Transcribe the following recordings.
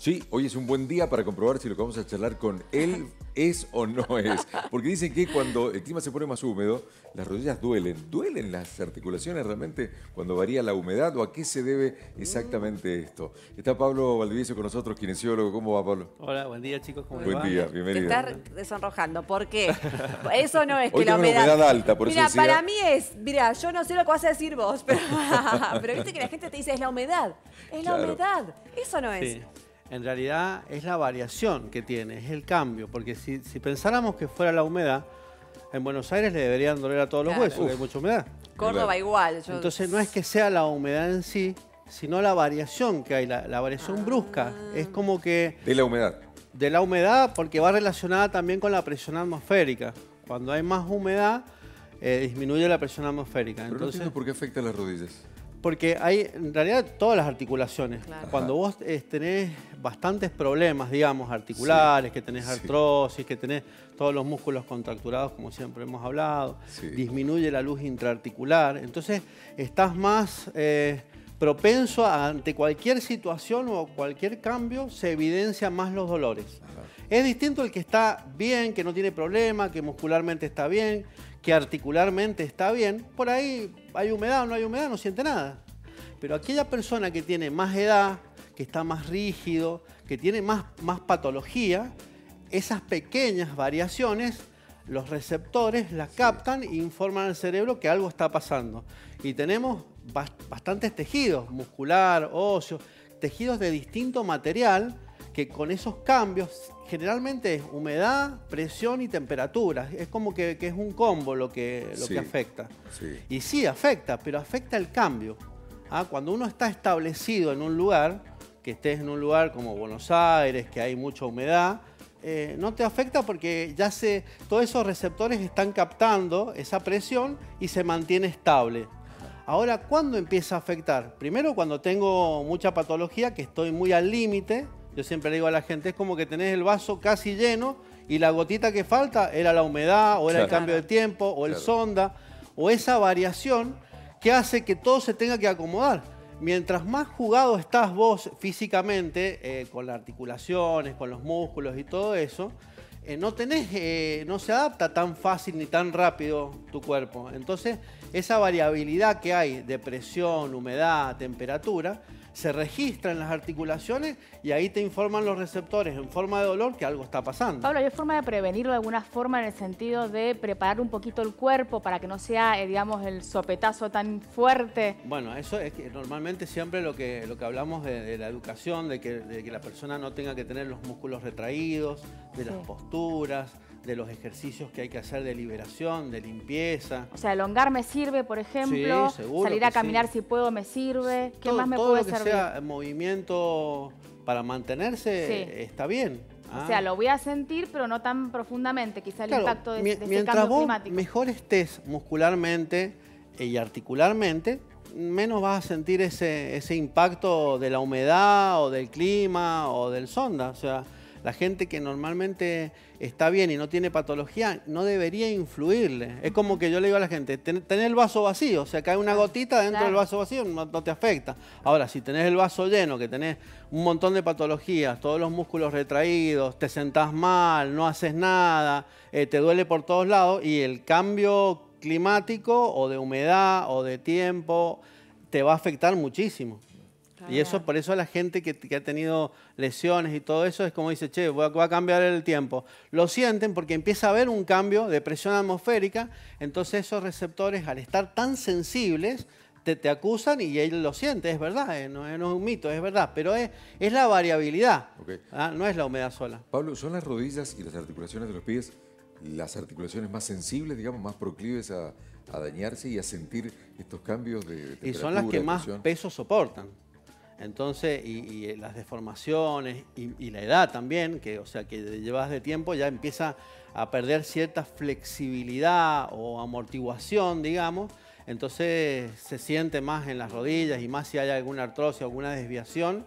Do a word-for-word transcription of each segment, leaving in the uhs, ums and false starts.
Sí, hoy es un buen día para comprobar si lo que vamos a charlar con él es o no es. Porque dicen que cuando el clima se pone más húmedo, las rodillas duelen. ¿Duelen las articulaciones realmente cuando varía la humedad o a qué se debe exactamente esto? Está Pablo Valdivieso con nosotros, kinesiólogo. ¿Cómo va, Pablo? Hola, buen día, chicos. ¿Cómo Buen va? día, bienvenido. Te estás desonrojando. ¿Por qué? Eso no es que Hoy la tengo humedad... una humedad alta, por Mira, eso decía... para mí es... Mira, yo no sé lo que vas a decir vos, pero, pero viste que la gente te dice es la humedad. Es la Claro. humedad. Eso no es. Sí. En realidad es la variación que tiene, es el cambio. Porque si, si pensáramos que fuera la humedad, en Buenos Aires le deberían doler a todos Claro. los huesos, porque Uf. hay mucha humedad. Córdoba Claro. igual. Yo... Entonces no es que sea la humedad en sí, sino la variación que hay, la, la variación Ah. brusca. Es como que De la humedad. de la humedad, porque va relacionada también con la presión atmosférica. Cuando hay más humedad, eh, disminuye la presión atmosférica. Pero no Entonces, entiendo por qué afecta a las rodillas. porque hay, en realidad, todas las articulaciones. Claro. Cuando vos eh, tenés bastantes problemas, digamos, articulares, Sí, que tenés sí. artrosis, que tenés todos los músculos contracturados, como siempre hemos hablado, Sí. disminuye la luz intraarticular. Entonces, estás más eh, propenso a, ante cualquier situación o cualquier cambio, se evidencian más los dolores. Ajá. Es distinto el que está bien, que no tiene problema, que muscularmente está bien, que articularmente está bien. Por ahí hay humedad o no hay humedad, no siente nada. Pero aquella persona que tiene más edad, que está más rígido, que tiene más, más patología, esas pequeñas variaciones, los receptores las captan e informan al cerebro que algo está pasando. Y tenemos bast- bastantes tejidos, muscular, óseo, tejidos de distinto material, que con esos cambios, generalmente es humedad, presión y temperatura. Es como que, que es un combo lo que, lo Sí. que afecta. Sí. Y sí, afecta, pero afecta el cambio. ¿Ah? Cuando uno está establecido en un lugar, que estés en un lugar como Buenos Aires, que hay mucha humedad, eh, no te afecta porque ya se, todos esos receptores están captando esa presión y se mantiene estable. Ahora, ¿cuándo empieza a afectar? Primero, cuando tengo mucha patología, que estoy muy al límite. Yo siempre le digo a la gente, es como que tenés el vaso casi lleno y la gotita que falta era la humedad, o era el Claro. cambio de tiempo, o el Claro. sonda, o esa variación que hace que todo se tenga que acomodar. Mientras más jugado estás vos físicamente, eh, con las articulaciones, con los músculos y todo eso, eh, no tenés, eh, no se adapta tan fácil ni tan rápido tu cuerpo. Entonces, esa variabilidad que hay de presión, humedad, temperatura, se registra en las articulaciones y ahí te informan los receptores en forma de dolor que algo está pasando. Pablo, ¿hay forma de prevenirlo de alguna forma en el sentido de preparar un poquito el cuerpo para que no sea, eh, digamos, el sopetazo tan fuerte? Bueno, eso es que normalmente siempre lo que, lo que hablamos de, de la educación, de que, de que la persona no tenga que tener los músculos retraídos, de las Sí. posturas, de los ejercicios que hay que hacer de liberación, de limpieza. O sea, elongar me sirve, por ejemplo, Sí, seguro salir a que caminar sí. si puedo me sirve. ¿Qué todo, más me todo puede lo que servir? sea movimiento para mantenerse, Sí. está bien. O Ah. sea, lo voy a sentir, pero no tan profundamente, quizá el Claro, impacto de, mi- de ese mientras cambio vos climático. mejor estés muscularmente y articularmente, menos vas a sentir ese, ese impacto de la humedad o del clima o del sonda. O sea, la gente que normalmente está bien y no tiene patología no debería influirle. Es como que yo le digo a la gente, ten- tenés el vaso vacío, o sea, cae una gotita dentro Claro. del vaso vacío, no, no te afecta. Ahora, si tenés el vaso lleno, que tenés un montón de patologías, todos los músculos retraídos, te sentás mal, no haces nada, eh, te duele por todos lados y el cambio climático o de humedad o de tiempo te va a afectar muchísimo. Y eso, por eso la gente que, que ha tenido lesiones y todo eso es como dice, che, voy a, voy a cambiar el tiempo. Lo sienten porque empieza a haber un cambio de presión atmosférica, entonces esos receptores al estar tan sensibles te, te acusan y él lo siente, es verdad, eh, no, es- no es un mito, es verdad, pero es, es la variabilidad, Ok. ¿ah? No es la humedad sola. Pablo, ¿son las rodillas y las articulaciones de los pies las articulaciones más sensibles, digamos, más proclives a, a dañarse y a sentir estos cambios de, de temperatura? Y son las que de más presión? peso soportan. Entonces, y, y las deformaciones y, y la edad también, que o sea que llevas de tiempo ya empieza a perder cierta flexibilidad o amortiguación, digamos. Entonces se siente más en las rodillas y más si hay alguna artrosis o alguna desviación,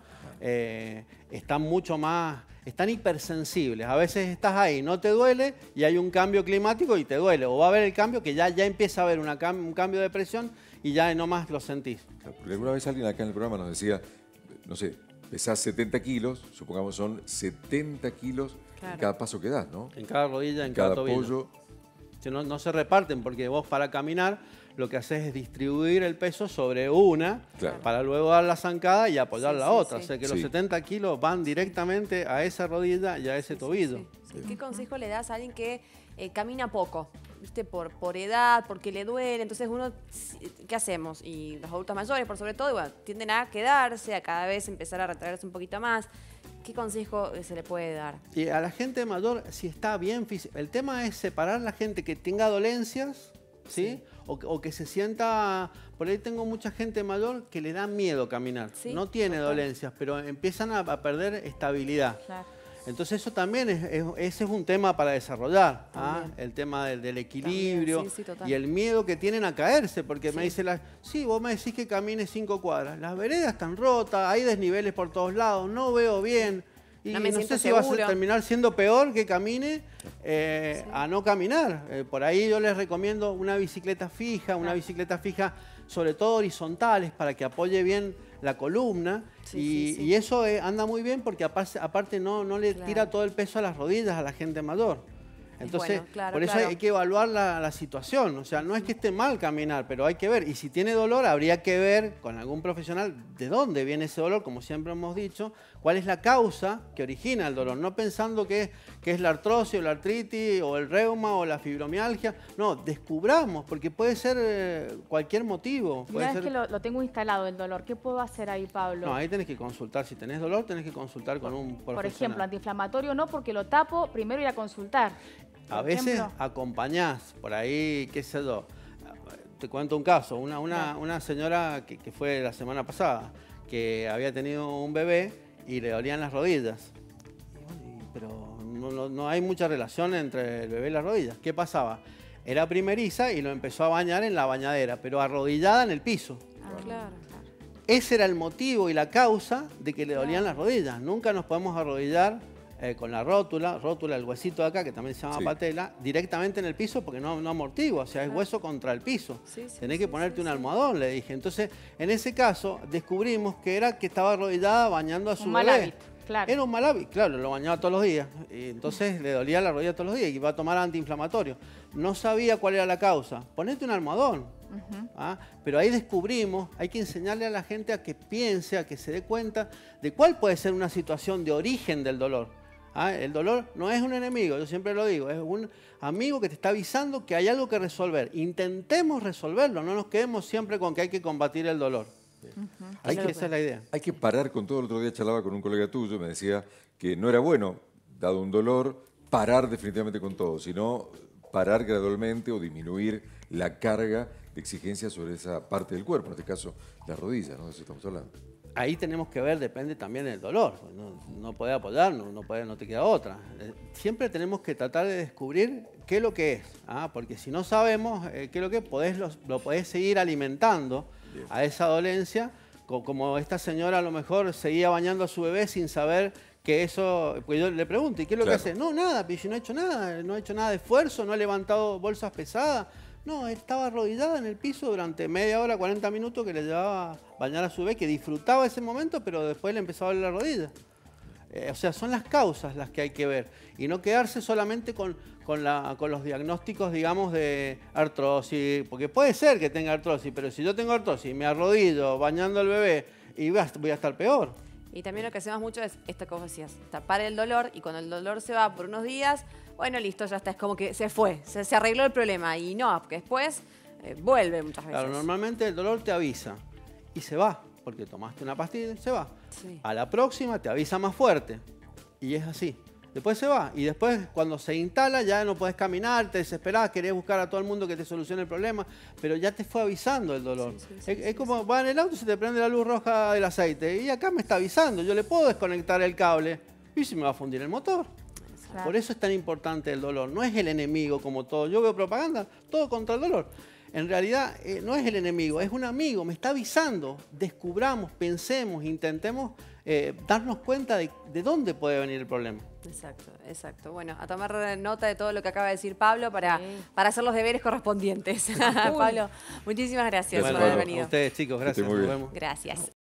eh, están mucho más, están hipersensibles. A veces estás ahí, no te duele y hay un cambio climático y te duele. O va a haber el cambio que ya, ya empieza a haber una cam- un cambio de presión y ya no más lo sentís. Porque alguna vez alguien acá en el programa nos decía, no sé, pesás setenta kilos, supongamos son setenta kilos Claro. en cada paso que das, ¿no? En cada rodilla, en En cada, cada tobillo. apoyo. Si no, no se reparten porque vos para caminar lo que haces es distribuir el peso sobre una Claro. para luego dar la zancada y apoyar Sí, la sí, otra. sí. O sea que Sí. los setenta kilos van directamente a esa rodilla y a ese Sí, sí, tobillo. sí, sí. ¿Qué consejo le das a alguien que eh, camina poco? ¿Viste? Por, por edad, porque le duele. Entonces uno, ¿qué hacemos? Y los adultos mayores, por sobre todo, bueno, tienden a quedarse, a cada vez empezar a retraerse un poquito más. ¿Qué consejo se le puede dar? Y a la gente mayor, si está bien físico. El tema es separar a la gente que tenga dolencias, ¿sí? Sí. O, que- o que se sienta. Por ahí tengo mucha gente mayor que le da miedo caminar. Sí, no tiene total. dolencias, pero empiezan a, a perder estabilidad. Claro. Entonces eso también es, es- ese es un tema para desarrollar, ¿ah? También. El tema del, del equilibrio También, sí, sí, total. y el miedo que tienen a caerse, porque me Sí. dice la, sí, vos me decís que camine cinco cuadras, las veredas están rotas, hay desniveles por todos lados, no veo bien. Y No no, me sé siento si va a ser- seguro. terminar siendo peor que camine eh, a no caminar. Eh, por ahí yo les recomiendo una bicicleta fija, una Claro. bicicleta fija sobre todo horizontales para que apoye bien la columna. Sí, y, sí, sí. y eso eh, anda muy bien porque aparte, aparte no, no le Claro. tira todo el peso a las rodillas a la gente mayor. Entonces, bueno, claro, por eso claro. hay que evaluar la, la situación. O sea, no es que esté mal caminar, pero hay que ver. Y si tiene dolor, habría que ver con algún profesional de dónde viene ese dolor, como siempre hemos dicho, cuál es la causa que origina el dolor. No pensando que, que es la artrosis o la artritis o el reuma o la fibromialgia. No, descubramos, porque puede ser eh, cualquier motivo. Y Puede una vez ser- que lo, lo tengo instalado el dolor, ¿qué puedo hacer ahí, Pablo? No, ahí tenés que consultar. Si tenés dolor, tenés que consultar con un profesional. Por ejemplo, antiinflamatorio no, porque lo tapo, primero ir a consultar. A Por veces ejemplo, acompañás, por ahí, qué sé yo. Te cuento un caso, una, una, una señora que, que fue la semana pasada, que había tenido un bebé y le dolían las rodillas. Y bueno, y- pero no, no- no hay mucha relación entre el bebé y las rodillas. ¿Qué pasaba? Era primeriza y lo empezó a bañar en la bañadera, pero arrodillada en el piso. Ah, claro, claro. Ese era el motivo y la causa de que le dolían las rodillas. Nunca nos podemos arrodillar eh, con la rótula, rótula, el huesito de acá, que también se llama Sí. patela, directamente en el piso porque no, no amortigua, o sea, es Claro. hueso contra el piso. Sí, sí, Tenés sí, que ponerte sí, un sí. almohadón, le dije. Entonces, en ese caso, descubrimos que era que estaba arrodillada bañando a su un mal bebé. hábito, claro. Era un mal hábito, claro, lo bañaba todos los días. Y entonces le dolía la rodilla todos los días y iba a tomar antiinflamatorio. No sabía cuál era la causa. Ponete un almohadón. ¿Ah? Pero ahí descubrimos, hay que enseñarle a la gente a que piense, a que se dé cuenta de cuál puede ser una situación de origen del dolor. ¿Ah? El dolor no es un enemigo, yo siempre lo digo, es un amigo que te está avisando que hay algo que resolver. Intentemos resolverlo, no nos quedemos siempre con que hay que combatir el dolor. Hay Esa que- es la idea. Hay que parar con todo. El otro día charlaba con un colega tuyo, me decía que no era bueno, dado un dolor, parar definitivamente con todo, sino parar gradualmente o disminuir la carga de exigencia sobre esa parte del cuerpo, en este caso la rodilla, ¿no? De eso estamos hablando. Ahí tenemos que ver, depende también del dolor. No, no puede apoyarnos, no, puede, no te queda otra. Eh, Siempre tenemos que tratar de descubrir qué es lo que es. ¿Ah? Porque si no sabemos eh, qué es lo que es, podés los- lo podés seguir alimentando Bien. a esa dolencia, co- como esta señora a lo mejor seguía bañando a su bebé sin saber que eso... Pues yo le pregunto, ¿y qué es lo Claro. que hace? No, nada, pero yo no he hecho nada, no he hecho nada de esfuerzo, no he levantado bolsas pesadas. No, estaba arrodillada en el piso durante media hora, cuarenta minutos que le llevaba a bañar a su bebé, que disfrutaba ese momento, pero después le empezaba a doler la rodilla. Eh, o sea, son las causas las que hay que ver y no quedarse solamente con, con, la, con los diagnósticos, digamos, de artrosis, porque puede ser que tenga artrosis, pero si yo tengo artrosis y me arrodillo bañando al bebé y voy a, voy a estar peor. Y también lo que hacemos mucho es esto que vos decías, tapar el dolor y cuando el dolor se va por unos días, bueno, listo, ya está, es como que se fue, se, se arregló el problema y no, porque después eh, vuelve muchas veces. Claro, normalmente el dolor te avisa y se va, porque tomaste una pastilla y se va. Sí. A la próxima te avisa más fuerte y es así. Después se va y después cuando se instala ya no podés caminar, te desesperás, querés buscar a todo el mundo que te solucione el problema, pero ya te fue avisando el dolor. Sí, sí, sí, es sí, es como va en el auto y se te prende la luz roja del aceite y acá me está avisando, yo le puedo desconectar el cable y se me va a fundir el motor. Claro. Por eso es tan importante el dolor, no es el enemigo como todo. Yo veo propaganda, todo contra el dolor. En realidad eh, no es el enemigo, es un amigo, me está avisando. Descubramos, pensemos, intentemos eh, darnos cuenta de, de dónde puede venir el problema. Exacto, exacto. Bueno, a tomar nota de todo lo que acaba de decir Pablo para, Sí. para hacer los deberes correspondientes. Pablo, muchísimas gracias Gracias, por haber Pablo. venido. A ustedes, chicos, Que esté gracias. muy Nos bien. vemos. Gracias.